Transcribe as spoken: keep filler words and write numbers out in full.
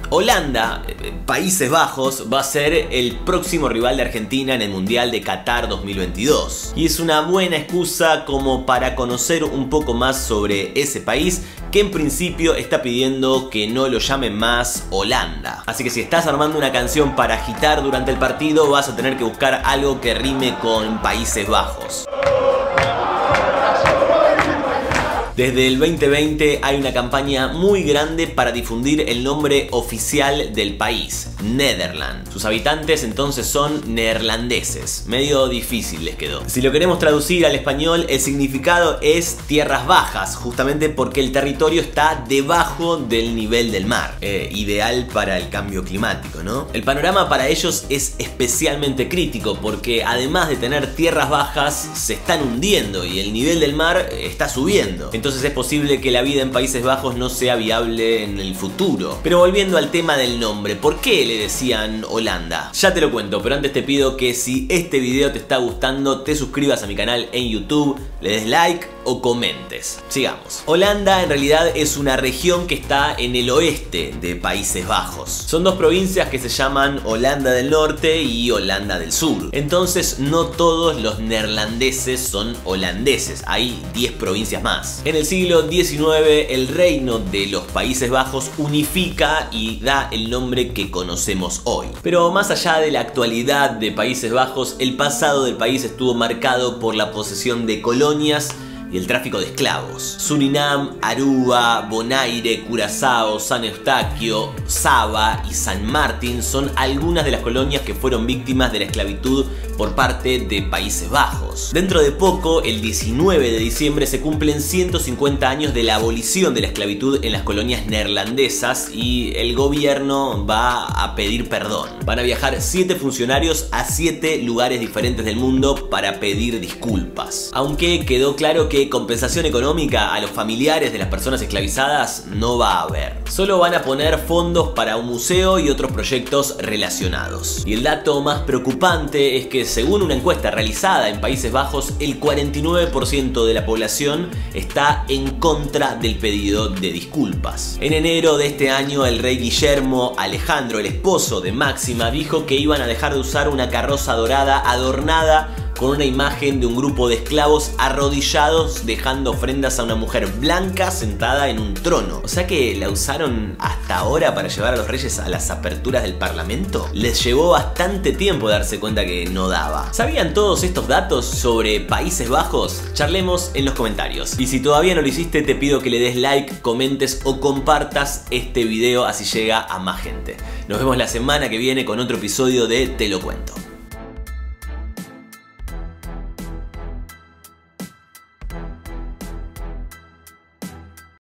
Holanda, Países Bajos, va a ser el próximo rival de Argentina en el Mundial de Qatar dos mil veintidós. Y es una buena excusa como para conocer un poco más sobre ese país que en principio está pidiendo que no lo llamen más Holanda. Así que si estás armando una canción para agitar durante el partido, vas a tener que buscar algo que rime con Países Bajos. Desde el veinte veinte hay una campaña muy grande para difundir el nombre oficial del país, Nederland. Sus habitantes entonces son neerlandeses. Medio difícil les quedó. Si lo queremos traducir al español, el significado es tierras bajas, justamente porque el territorio está debajo del nivel del mar. Eh, ideal para el cambio climático, ¿no? El panorama para ellos es especialmente crítico porque además de tener tierras bajas, se están hundiendo y el nivel del mar está subiendo. Entonces Entonces es posible que la vida en Países Bajos no sea viable en el futuro. Pero volviendo al tema del nombre, ¿por qué le decían Holanda? Ya te lo cuento, pero antes te pido que si este video te está gustando, te suscribas a mi canal en YouTube, le des like o comentes. Sigamos. Holanda en realidad es una región que está en el oeste de Países Bajos. Son dos provincias que se llaman Holanda del Norte y Holanda del Sur. Entonces no todos los neerlandeses son holandeses, hay diez provincias más. En el siglo diecinueve el reino de los Países Bajos unifica y da el nombre que conocemos hoy. Pero más allá de la actualidad de Países Bajos, el pasado del país estuvo marcado por la posesión de colonias y el tráfico de esclavos. Surinam, Aruba, Bonaire, Curazao, San Eustaquio, Saba y San Martín son algunas de las colonias que fueron víctimas de la esclavitud por parte de Países Bajos. Dentro de poco, el diecinueve de diciembre, se cumplen ciento cincuenta años de la abolición de la esclavitud en las colonias neerlandesas y el gobierno va a pedir perdón. Van a viajar siete funcionarios a siete lugares diferentes del mundo para pedir disculpas. Aunque quedó claro que compensación económica a los familiares de las personas esclavizadas no va a haber. Solo van a poner fondos para un museo y otros proyectos relacionados. Y el dato más preocupante es que según una encuesta realizada en Países Bajos, el cuarenta y nueve por ciento de la población está en contra del pedido de disculpas. En enero de este año, el rey Guillermo Alejandro, el esposo de Máxima, dijo que iban a dejar de usar una carroza dorada adornada con una imagen de un grupo de esclavos arrodillados dejando ofrendas a una mujer blanca sentada en un trono. O sea que la usaron hasta ahora para llevar a los reyes a las aperturas del parlamento. Les llevó bastante tiempo darse cuenta que no daba. ¿Sabían todos estos datos sobre Países Bajos? Charlemos en los comentarios. Y si todavía no lo hiciste, te pido que le des like, comentes o compartas este video, así llega a más gente. Nos vemos la semana que viene con otro episodio de Te lo cuento.